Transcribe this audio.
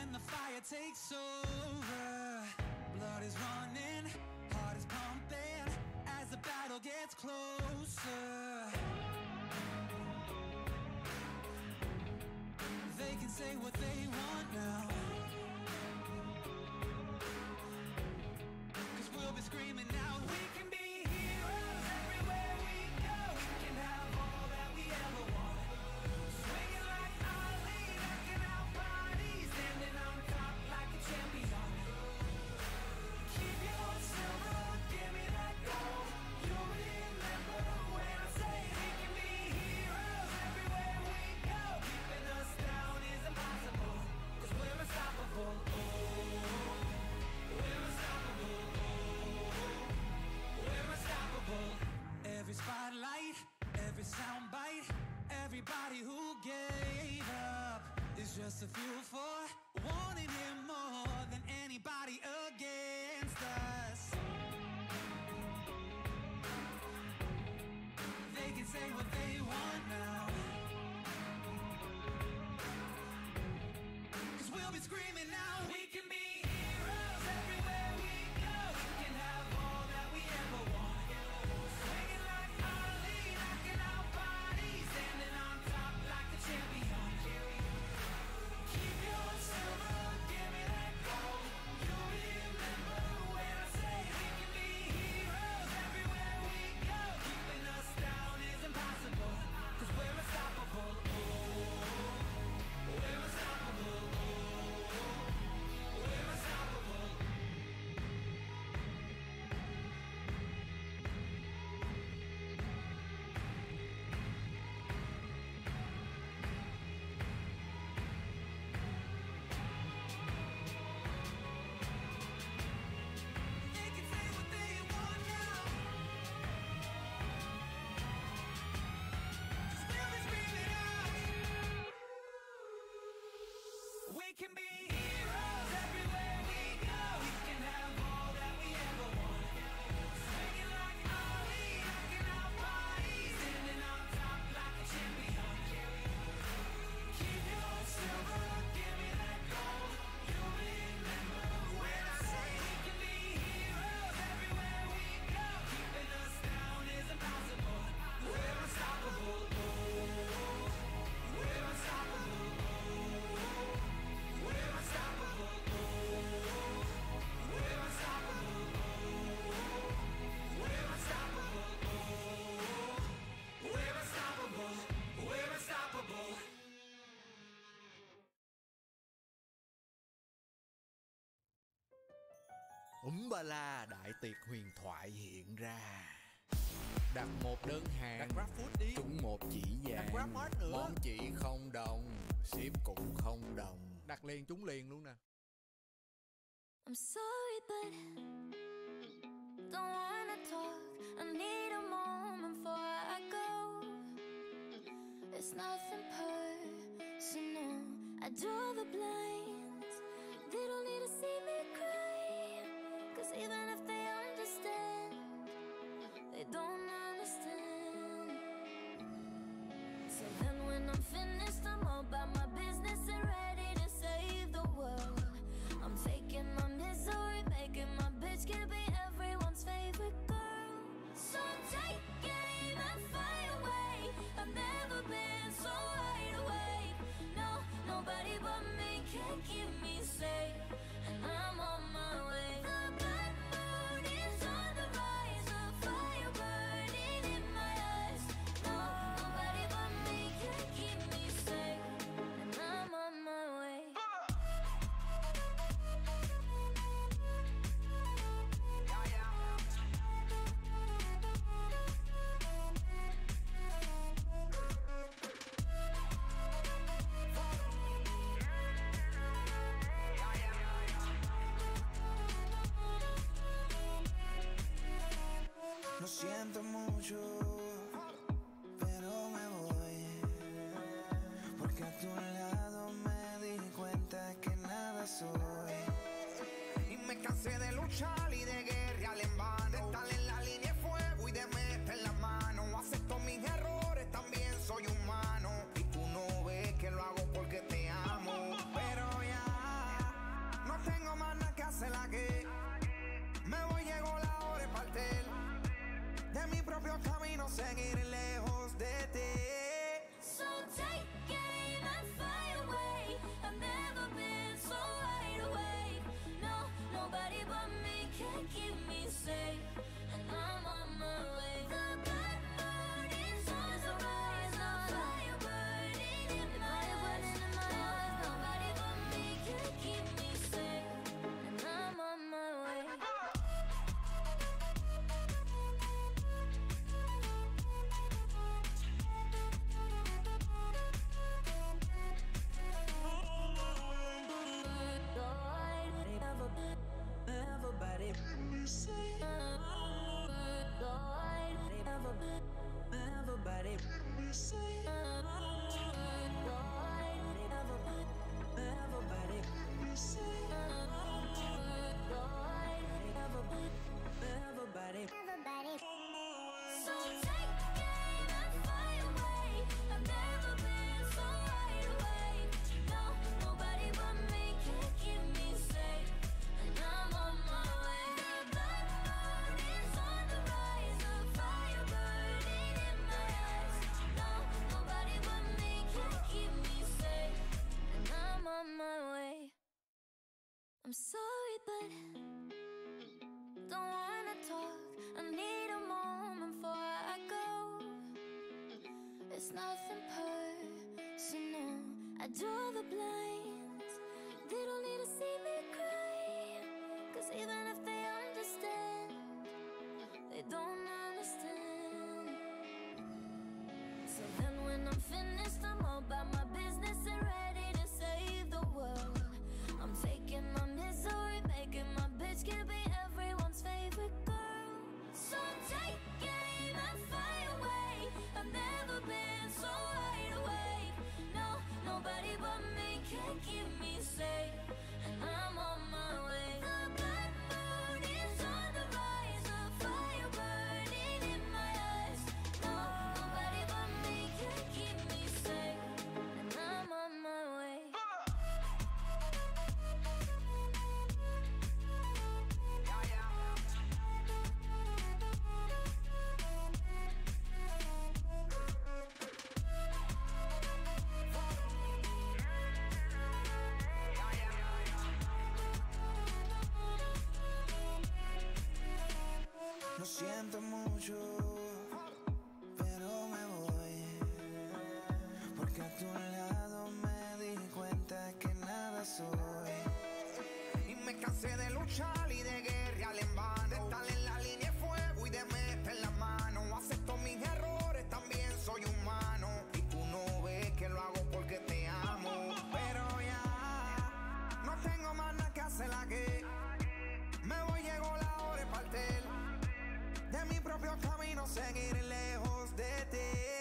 when the fire takes over. Blood is running, heart is pumping as the battle gets closer. They can say what they want now, 'cause we'll be screaming out. We can be heroes everywhere we go. We can have all that we ever want. Swinging like Ali, knocking out bodies, standing on top like a champion. Keep your silver, give me that gold. You'll remember when I say we can be heroes everywhere we go. Keeping us down is impossible, 'cause we're unstoppable. Oh, we're unstoppable. We're unstoppable. Every spotlight, every soundbite, everybody who gave up is just a fuel for wanting him more than anybody against us. They can say what they want now, 'cause we'll be screaming now. We can be heroes everywhere we go. We can have all that we ever want. Swinging like Ali, knocking out bodies, standing on top like a champion. Keep your silver, give me that gold. You'll remember when I say we can be heroes everywhere we go. Keeping us down is impossible, 'cause we're unstoppable. Oh, we're unstoppable. Oh, we're unstoppable. They can say what they want now, 'cause we'll be screaming out. We can be heroes everywhere we go. We can have all that we ever want. Swinging like Ali, knocking out bodies, standing on top like a champion. Keep your silver, give me that gold. You'll remember when I say we can be heroes everywhere we go. Keeping us down is impossible. We're unstoppable. Oh, we're unstoppable. Oh, we're unstoppable. Oh, we're unstoppable. Oh, we're unstoppable. Oh, we're unstoppable. We're unstoppable. Ba la đại tiệc huyền thoại hiện ra. Đặt một đơn hàng, Đặt GrabFood đi. trúng một chỉ vàng. Đặt GrabMart nữa. Món chỉ không đồng, ship cũng không đồng. Đặt liền trúng liền luôn nè. I'm sorry, but don't wanna talk. I need a moment before I go. It's nothing personal. I draw the blinds. They don't need to see me cry, 'cause even if they understand, they don't understand. So then when I'm finished, I'm all about my business and ready to save the world. I'm taking my misery, making my bitch can be everyone's favorite girl. So take aim and fly away. I've never been so wide awake. No, nobody but me can keep me safe, and I'm on my way. The black moon is on the rise, a fire burning in my eyes. No, nobody but me can keep me safe, and I'm on my way. Lo siento mucho, pero me voy, porque a tu lado me di cuenta que nada soy. Y me cansé de luchar y de guerrear en vano, de estar en la línea de fuego y de meter la mano. Acepto mis errores, también soy humano, y tú no ves que lo hago porque te amo. Pero ya de mi propio camino, seguir lejos de ti. So take aim and fly away. I've never been so wide awake. No, nobody but me can keep me safe, and I'm on my way. The blood burning stars are rising, a fire burning in my eyes. Nobody but me can keep me safe, and I'm on my way. Everybody, So take aim and fly away. I've never been so wide awake. No, nobody but me can keep me safe, and I'm on my way. The blood burning on the rise, a fire burning in my eyes. No, nobody but me can keep me safe, and I'm on my way. I'm sorry, but don't wanna talk. I need a moment before I go. It's nothing personal. I draw the blinds. They don't need to see me cry. 'Cause even if they understand, they don't understand. So then when I'm finished, I'm all about my business and ready to save the world. I'm taking my misery, making my bitch can be everyone's favorite girl. So take aim and fly away. I've never been so wide awake. No, nobody but me can keep me safe, and I'm on my way. The blood burning on the rise, a fire burning in my eyes. No, nobody but me can keep me safe, and I'm on my way. lo siento mucho, pero me voy, porque a tu lado me di cuenta que nada soy. Y me cansé de luchar y de guerrear en vano, de estar en la línea de fuego y de meter la mano. Acepto mis errores, también soy humano, y tú no ves que lo hago porque te amo. Pero ya no tengo más nada que hacer aquí. Me voy, llegó la hora de partir, de mi propio camino, seguir lejos de ti.